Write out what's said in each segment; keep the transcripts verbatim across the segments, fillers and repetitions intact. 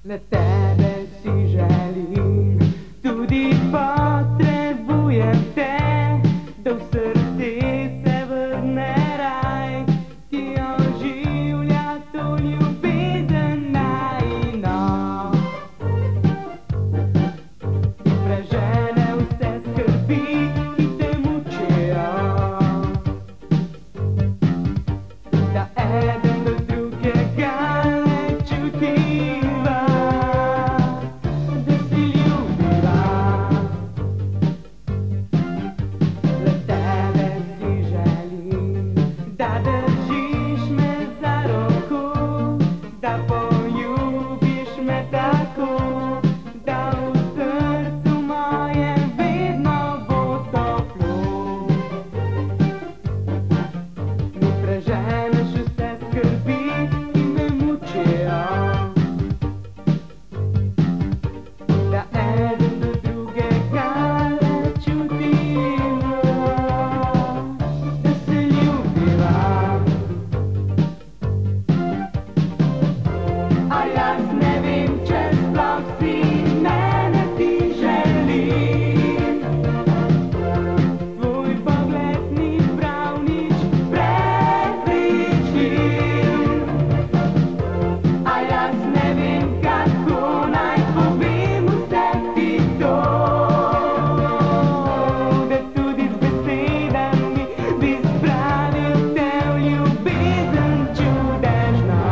Le tebe si želim, tudi potrebujem te, da v srce se vrne raj, ki oživlja to ljubezen najino. Prežene vse skrbi, ki te mučijo, da eden do drugega ne čutiva, da si ljubiva. Le tebe si želim, da držiš me za roko, da poljubiš me tako, da v srcu mojem vedno bo toplo. Mi preženeš vse skrbi, ki me mučijo, da eden do drugega ne čutimo, da se ljubiva. A jaz ne vem, če sploh si mene ti želim. Tvoj pogled ni prav nič prepričljiv. A jaz ne vem, kako naj povem vse ti to, da tudi z besedami bi spravil te v ljubezen čudežno.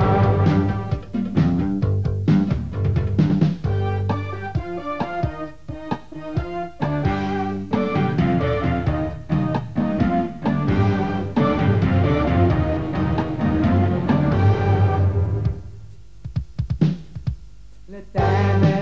Le tebe